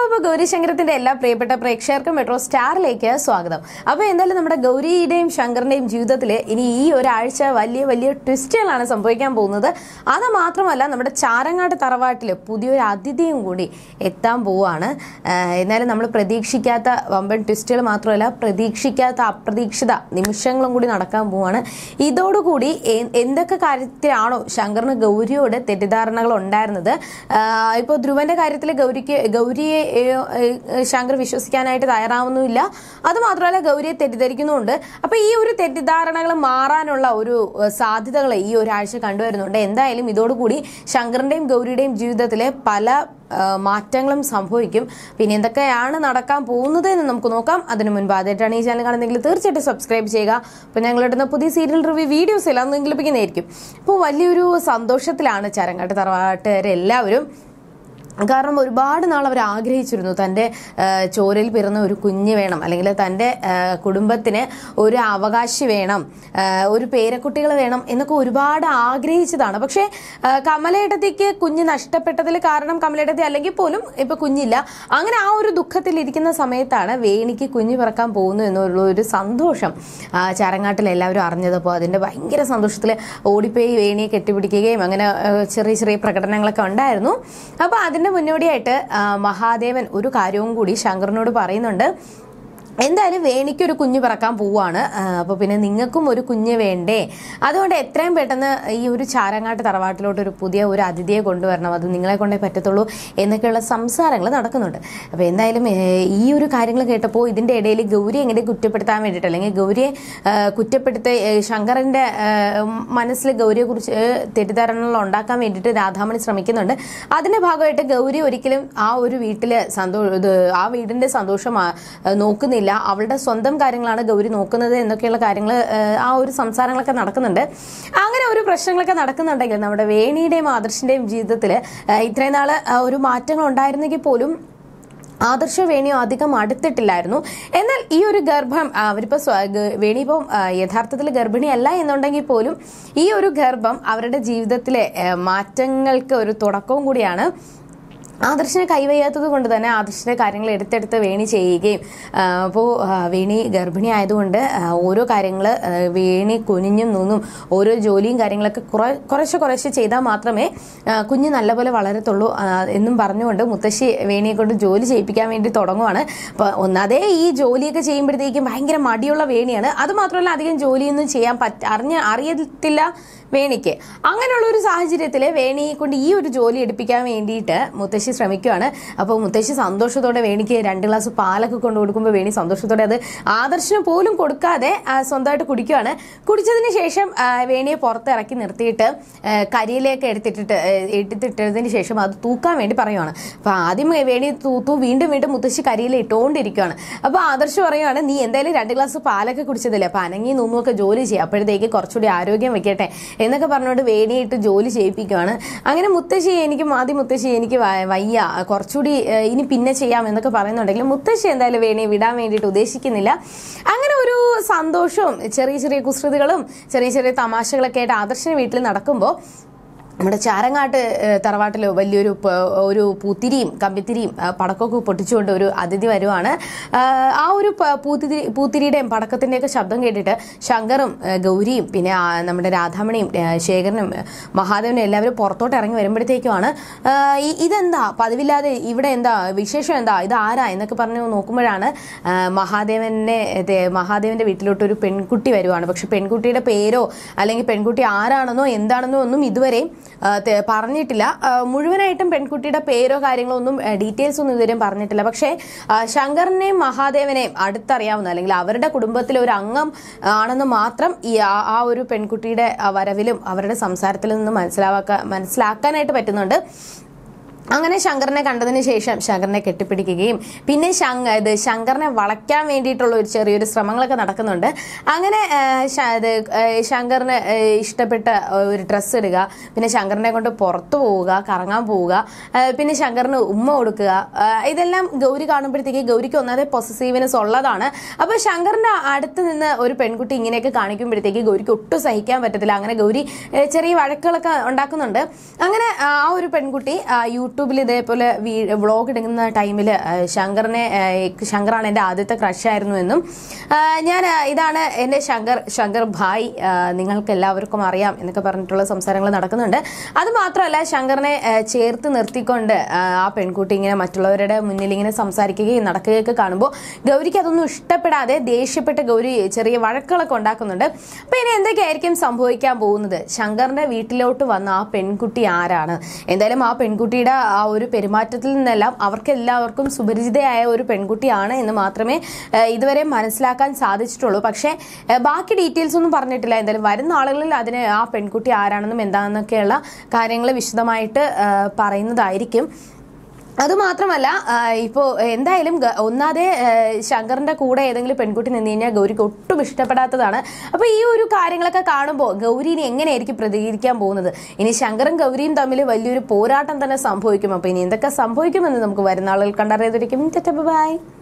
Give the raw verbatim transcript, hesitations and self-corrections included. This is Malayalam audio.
അപ്പോൾ ഗൗരി ശങ്കരത്തിന്റെ എല്ലാ പ്രിയപ്പെട്ട പ്രേക്ഷകർക്കും മെട്രോ സ്റ്റാറിലേക്ക് സ്വാഗതം. അപ്പോൾ എന്തായാലും നമ്മുടെ ഗൗരിയുടെയും ശങ്കറിന്റെയും ജീവിതത്തിൽ ഇനി ഈ ഒരാഴ്ച വലിയ വലിയ ട്വിസ്റ്റുകളാണ് സംഭവിക്കാൻ പോകുന്നത്. അത് മാത്രമല്ല നമ്മുടെ ചാരങ്ങാട് തറവാട്ടിൽ പുതിയൊരു അതിഥിയും കൂടി എത്താൻ പോവുകയാണ്. എന്നാലും നമ്മൾ പ്രതീക്ഷിക്കാത്ത വമ്പൻ ട്വിസ്റ്റുകൾ മാത്രമല്ല പ്രതീക്ഷിക്കാത്ത അപ്രതീക്ഷിത നിമിഷങ്ങളും കൂടി നടക്കാൻ പോവുകയാണ്. ഇതോടുകൂടി എന്തൊക്കെ കാര്യത്തിലാണോ ശങ്കറിന് ഗൗരിയോട് തെറ്റിദ്ധാരണകൾ ഉണ്ടായിരുന്നത്, ഇപ്പോൾ ധ്രുവന്റെ കാര്യത്തിൽ ഗൗരിക്ക് ഗൗരിയെ ശങ്കർ വിശ്വസിക്കാനായിട്ട് തയ്യാറാവുന്നുമില്ല. അത് മാത്രമല്ല ഗൗരിയെ തെറ്റിദ്ധരിക്കുന്നുമുണ്ട്. അപ്പൊ ഈ ഒരു തെറ്റിദ്ധാരണകൾ മാറാനുള്ള ഒരു സാധ്യതകൾ ഈ ഒരാഴ്ച കണ്ടുവരുന്നുണ്ട്. എന്തായാലും ഇതോടുകൂടി ശങ്കറിന്റെയും ഗൗരിയുടെയും ജീവിതത്തിലെ പല മാറ്റങ്ങളും സംഭവിക്കും. പിന്നെ എന്തൊക്കെയാണ് നടക്കാൻ പോകുന്നത് എന്ന് നമുക്ക് നോക്കാം. അതിനു മുൻപ് ആദ്യമായിട്ടാണ് ഈ ചാനൽ കാണുന്നതെങ്കിൽ തീർച്ചയായിട്ടും സബ്സ്ക്രൈബ് ചെയ്യുക. അപ്പോൾ ഞങ്ങളിടുന്ന പുതിയ സീരിയൽ റിവ്യൂ വീഡിയോസ് എല്ലാം നിങ്ങൾക്ക് ലഭിക്കുന്നതായിരിക്കും. അപ്പോൾ വലിയൊരു സന്തോഷത്തിലാണ് ചാരങ്ങാട്ട് തറവാട്ടുകാരെല്ലാവരും. കാരണം ഒരുപാട് നാൾ അവർ ആഗ്രഹിച്ചിരുന്നു തൻ്റെ ചോരയിൽ പിറന്ന ഒരു കുഞ്ഞ് വേണം, അല്ലെങ്കിൽ തൻ്റെ കുടുംബത്തിന് ഒരു അവകാശി വേണം, ഒരു പേരക്കുട്ടികൾ വേണം എന്നൊക്കെ ഒരുപാട് ആഗ്രഹിച്ചതാണ്. പക്ഷേ കമലേട്ടത്തിക്ക് കുഞ്ഞ് നഷ്ടപ്പെട്ടതിൽ കാരണം കമലേട്ടത്തി അല്ലെങ്കിൽ പോലും ഇപ്പൊ കുഞ്ഞില്ല. അങ്ങനെ ആ ഒരു ദുഃഖത്തിൽ ഇരിക്കുന്ന സമയത്താണ് വേണിക്ക് കുഞ്ഞ് പിറക്കാൻ പോകുന്നു എന്നുള്ള ഒരു സന്തോഷം ചാരങ്ങാട്ടിൽ എല്ലാവരും അറിഞ്ഞതപ്പോൾ അതിൻ്റെ ഭയങ്കര സന്തോഷത്തിൽ ഓടിപ്പോയി വേണിയെ കെട്ടിപ്പിടിക്കുകയും അങ്ങനെ ചെറിയ ചെറിയ പ്രകടനങ്ങളൊക്കെ ഉണ്ടായിരുന്നു. അപ്പോൾ അതിന് മുന്നോടിയായിട്ട് മഹാദേവൻ ഒരു കാര്യവും കൂടി ശങ്കറിനോട് പറയുന്നുണ്ട്. എന്തായാലും വേണിക്കൊരു കുഞ്ഞ് പിറക്കാൻ പോവാണ്, അപ്പോൾ പിന്നെ നിങ്ങൾക്കും ഒരു കുഞ്ഞ് വേണ്ടേ? അതുകൊണ്ട് എത്രയും പെട്ടെന്ന് ഈ ഒരു ചാരങ്ങാട്ട് തറവാട്ടിലോട്ട് ഒരു പുതിയ ഒരു അതിഥിയെ കൊണ്ടുവരണം, അത് നിങ്ങളെ കൊണ്ടേ പറ്റത്തുള്ളൂ എന്നൊക്കെയുള്ള സംസാരങ്ങൾ നടക്കുന്നുണ്ട്. അപ്പോൾ എന്തായാലും ഈ ഒരു കാര്യങ്ങൾ കേട്ടപ്പോൾ ഇതിൻ്റെ ഇടയിൽ ഗൗരി എങ്ങനെ കുറ്റപ്പെടുത്താൻ വേണ്ടിയിട്ട്, അല്ലെങ്കിൽ ഗൗരിയെ കുറ്റപ്പെടുത്തി ശങ്കറിൻ്റെ മനസ്സിൽ ഗൗരിയെക്കുറിച്ച് തെറ്റിദ്ധാരണകൾ ഉണ്ടാക്കാൻ വേണ്ടിയിട്ട് രാധാമണി ശ്രമിക്കുന്നുണ്ട്. അതിൻ്റെ ഭാഗമായിട്ട് ഗൗരി ഒരിക്കലും ആ ഒരു വീട്ടിൽ സന്തോഷം ആ വീടിൻ്റെ സന്തോഷം നോക്കുന്നില്ല, അവളുടെ സ്വന്തം കാര്യങ്ങളാണ് ഗൗരി നോക്കുന്നത് എന്നൊക്കെയുള്ള കാര്യങ്ങൾ ആ ഒരു സംസാരങ്ങളൊക്കെ നടക്കുന്നുണ്ട്. അങ്ങനെ ഒരു പ്രശ്നങ്ങളൊക്കെ നടക്കുന്നുണ്ടെങ്കിൽ നമ്മുടെ വേണിയുടെയും ആദർശിന്റെയും ജീവിതത്തിൽ ഇത്രയും നാള് ഒരു മാറ്റങ്ങൾ ഉണ്ടായിരുന്നെങ്കിൽ പോലും ആദർശ വേണിയോ അധികം അടുത്തിട്ടില്ലായിരുന്നു. എന്നാൽ ഈ ഒരു ഗർഭം അവരിപ്പോ വേണിയിപ്പം യഥാർത്ഥത്തിൽ ഗർഭിണിയല്ല എന്നുണ്ടെങ്കിൽ പോലും ഈ ഒരു ഗർഭം അവരുടെ ജീവിതത്തിലെ മാറ്റങ്ങൾക്ക് ഒരു തുടക്കവും കൂടിയാണ്. ആദർശിനെ കൈവയ്യാത്തത് കൊണ്ട് തന്നെ ആദർശിന്റെ കാര്യങ്ങൾ എടുത്തെടുത്ത് വേണി ചെയ്യുകയും, അപ്പോൾ വേണി ഗർഭിണി ആയതുകൊണ്ട് ഓരോ കാര്യങ്ങൾ വേണി കുനിഞ്ഞും നൂന്നും ഓരോ ജോലിയും കാര്യങ്ങളൊക്കെ കുറെ കുറേശ്ശെ കുറേശ്ശെ ചെയ്താൽ മാത്രമേ കുഞ്ഞ് നല്ലപോലെ വളരത്തുള്ളൂ എന്നും പറഞ്ഞുകൊണ്ട് മുത്തശ്ശി വേണിയെ കൊണ്ട് ജോലി ചെയ്യിപ്പിക്കാൻ വേണ്ടി തുടങ്ങുവാണ്. അപ്പോൾ ഒന്നാതെ ഈ ജോലിയൊക്കെ ചെയ്യുമ്പോഴത്തേക്കും ഭയങ്കര മടിയുള്ള വേണിയാണ്. അത് മാത്രമല്ല അധികം ജോലിയൊന്നും ചെയ്യാൻ പറ്റ അറിഞ്ഞ അറിയത്തില്ല വേണിക്ക്. അങ്ങനെയുള്ള ഒരു സാഹചര്യത്തിൽ വേണിയെ കൊണ്ട് ഈ ഒരു ജോലി എടുപ്പിക്കാൻ വേണ്ടിയിട്ട് മുത്തശ്ശി ശ്രമിക്കുകയാണ്. അപ്പോൾ മുത്തശ്ശി സന്തോഷത്തോടെ വേണിക്ക് രണ്ട് ഗ്ലാസ് പാലൊക്കെ കൊണ്ടു കൊടുക്കുമ്പോൾ വേണി സന്തോഷത്തോടെ അത് ആദർശിന് പോലും കൊടുക്കാതെ സ്വന്തമായിട്ട് കുടിക്കുകയാണ്. കുടിച്ചതിന് ശേഷം വേണിയെ പുറത്ത് ഇറക്കി നിർത്തിയിട്ട് കരിയിലേക്ക് എടുത്തിട്ടിട്ട് എടുത്തിട്ടതിന് ശേഷം അത് തൂക്കാൻ വേണ്ടി പറയുവാണ്. അപ്പോൾ ആദ്യം വേണി തൂത്തു, വീണ്ടും വീണ്ടും മുത്തശ്ശി കരിയിൽ ഇട്ടുകൊണ്ടിരിക്കുകയാണ്. അപ്പോൾ ആദർശ് പറയുവാണ്, നീ എന്തായാലും രണ്ട് ഗ്ലാസ് പാലൊക്കെ കുടിച്ചതില്ലേ, അപ്പോൾ അനങ്ങി നൂന്നുമൊക്കെ ജോലി ചെയ്യുക, അപ്പോഴത്തേക്ക് കുറച്ചുകൂടി ആരോഗ്യം വെക്കട്ടെ എന്നൊക്കെ പറഞ്ഞുകൊണ്ട് വേണിയിട്ട് ജോലി ചെയ്യിപ്പിക്കുകയാണ്. അങ്ങനെ മുത്തശ്ശി എനിക്ക് മാതി മുത്തശ്ശി എനിക്ക് വയ്യ, കുറച്ചുകൂടി ഇനി പിന്നെ ചെയ്യാം എന്നൊക്കെ പറയുന്നുണ്ടെങ്കിലും മുത്തശ്ശി എന്തായാലും വേണിയെ വിടാൻ വേണ്ടിയിട്ട് ഉദ്ദേശിക്കുന്നില്ല. അങ്ങനെ ഒരു സന്തോഷവും ചെറിയ ചെറിയ കുസൃതികളും ചെറിയ ചെറിയ തമാശകളൊക്കെ ആയിട്ട് ആദർശിന്റെ വീട്ടിൽ നടക്കുമ്പോൾ നമ്മുടെ ചാരങ്ങാട്ട് തറവാട്ടിൽ വലിയൊരു ഒരു പൂത്തിരിയും കമ്പിത്തിരിയും പടക്കമൊക്കെ പൊട്ടിച്ചുകൊണ്ട് ഒരു അതിഥി വരുവാണ്. ആ ഒരു പൂത്തിരി പൂത്തിരിയുടെയും പടക്കത്തിൻ്റെയൊക്കെ ശബ്ദം കേട്ടിട്ട് ശങ്കറും ഗൗരിയും പിന്നെ നമ്മുടെ രാധാമണിയും ശേഖരനും മഹാദേവനും എല്ലാവരും പുറത്തോട്ട് ഇറങ്ങി വരുമ്പോഴത്തേക്കുമാണ് ഇതെന്താ പതിവില്ലാതെ ഇവിടെ എന്താ വിശേഷം, എന്താ ഇത് ആരാ എന്നൊക്കെ പറഞ്ഞു നോക്കുമ്പോഴാണ് മഹാദേവനെ മഹാദേവന്റെ വീട്ടിലോട്ട് ഒരു പെൺകുട്ടി വരുവാണ്. പക്ഷെ പെൺകുട്ടിയുടെ പേരോ അല്ലെങ്കിൽ പെൺകുട്ടി ആരാണെന്നോ എന്താണെന്നോ ഒന്നും ഇതുവരെയും പറഞ്ഞിട്ടില്ല. മുഴുവനായിട്ടും പെൺകുട്ടിയുടെ പേരോ കാര്യങ്ങളോ ഒന്നും ഡീറ്റെയിൽസ് ഒന്നും ഇതുവരെയും പറഞ്ഞിട്ടില്ല. പക്ഷേ ശങ്കറിനെയും മഹാദേവനെയും അടുത്തറിയാവുന്ന അല്ലെങ്കിൽ അവരുടെ കുടുംബത്തിലെ ഒരു അംഗം ആണെന്ന് മാത്രം ഈ ആ ഒരു പെൺകുട്ടിയുടെ വരവിലും അവരുടെ സംസാരത്തിൽ നിന്ന് മനസ്സിലാക്കാൻ മനസ്സിലാക്കാനായിട്ട് പറ്റുന്നുണ്ട്. അങ്ങനെ ശങ്കറിനെ കണ്ടതിന് ശേഷം ശങ്കറിനെ കെട്ടിപ്പിടിക്കുകയും പിന്നെ ഇത് ശങ്കറിനെ വളയ്ക്കാൻ വേണ്ടിയിട്ടുള്ള ഒരു ചെറിയൊരു ശ്രമങ്ങളൊക്കെ നടക്കുന്നുണ്ട്. അങ്ങനെ ശങ്കറിന് ഇഷ്ടപ്പെട്ട ഒരു ഡ്രസ്സ് ഇടുക, പിന്നെ ശങ്കറിനെ കൊണ്ട് പുറത്തു പോവുക, കറങ്ങാൻ പോവുക, പിന്നെ ശങ്കറിന് ഉമ്മ കൊടുക്കുക, ഇതെല്ലാം ഗൗരി കാണുമ്പോഴത്തേക്ക് ഗൗരിക്ക് ഒന്നാതെ പൊസസീവ്നെസ് ഉള്ളതാണ്. അപ്പോൾ ശങ്കറിന്റെ അടുത്ത് നിന്ന് ഒരു പെൺകുട്ടി ഇങ്ങനെയൊക്കെ കാണിക്കുമ്പോഴത്തേക്ക് ഗൗരിക്ക് ഒട്ടും സഹിക്കാൻ പറ്റത്തില്ല. അങ്ങനെ ഗൗരി ചെറിയ വഴക്കുകളൊക്കെ ഉണ്ടാക്കുന്നുണ്ട്. അങ്ങനെ ആ ഒരു പെൺകുട്ടി യൂട്യൂബ് യൂട്യൂബിൽ ഇതേപോലെ വ്ളോഗ് ഇടുന്ന ടൈമിൽ ശങ്കറിനെ ശങ്കറാണ് എൻ്റെ ആദ്യത്തെ ക്രഷായിരുന്നു എന്നും ഞാൻ ഇതാണ് എൻ്റെ ശങ്കർ ശങ്കർ ഭായ് നിങ്ങൾക്ക് എല്ലാവർക്കും അറിയാം എന്നൊക്കെ പറഞ്ഞിട്ടുള്ള സംസാരങ്ങൾ നടക്കുന്നുണ്ട്. അത് മാത്രമല്ല ശങ്കറിനെ ചേർത്ത് നിർത്തിക്കൊണ്ട് ആ പെൺകുട്ടി ഇങ്ങനെ മറ്റുള്ളവരുടെ മുന്നിൽ ഇങ്ങനെ സംസാരിക്കുകയും നടക്കുകയൊക്കെ കാണുമ്പോൾ ഗൗരിക്ക് അതൊന്നും ഇഷ്ടപ്പെടാതെ ദേഷ്യപ്പെട്ട് ഗൗരി ചെറിയ വഴക്കുകളൊക്കെ ഉണ്ടാക്കുന്നുണ്ട്. അപ്പൊ ഇനി എന്തൊക്കെയായിരിക്കും സംഭവിക്കാൻ പോകുന്നത്? ശങ്കറിന്റെ വീട്ടിലോട്ട് വന്ന ആ പെൺകുട്ടി ആരാണ്? എന്തായാലും ആ പെൺകുട്ടിയുടെ ആ ഒരു പെരുമാറ്റത്തിൽ നിന്നെല്ലാം അവർക്ക് എല്ലാവർക്കും സുപരിചിതയായ ഒരു പെൺകുട്ടിയാണ് എന്ന് മാത്രമേ ഇതുവരെ മനസ്സിലാക്കാൻ സാധിച്ചിട്ടുള്ളൂ. പക്ഷേ ബാക്കി ഡീറ്റെയിൽസ് ഒന്നും പറഞ്ഞിട്ടില്ല. എന്തായാലും വരുന്ന ആളുകളിൽ അതിന് ആ പെൺകുട്ടി ആരാണെന്നും എന്താണെന്നൊക്കെയുള്ള കാര്യങ്ങൾ വിശദമായിട്ട് പറയുന്നതായിരിക്കും. അതുമാത്രമല്ല ഇപ്പോൾ എന്തായാലും ഒന്നാതെ ശങ്കറിന്റെ കൂടെ ഏതെങ്കിലും പെൺകുട്ടി നിന്ന് കഴിഞ്ഞാൽ ഗൗരിക്ക് ഒട്ടും ഇഷ്ടപ്പെടാത്തതാണ്. അപ്പോൾ ഈ ഒരു കാര്യങ്ങളൊക്കെ കാണുമ്പോൾ ഗൗരി ഇനി എങ്ങനെയായിരിക്കും പ്രതികരിക്കാൻ പോകുന്നത്? ഇനി ശങ്കറും ഗൗരിയും തമ്മിൽ വലിയൊരു പോരാട്ടം തന്നെ സംഭവിക്കും. അപ്പോൾ ഇനി എന്തൊക്കെ സംഭവിക്കുമെന്ന് നമുക്ക് വരുന്ന ആളുകൾ കണ്ടറിയാതിരിക്കും. ബൈ.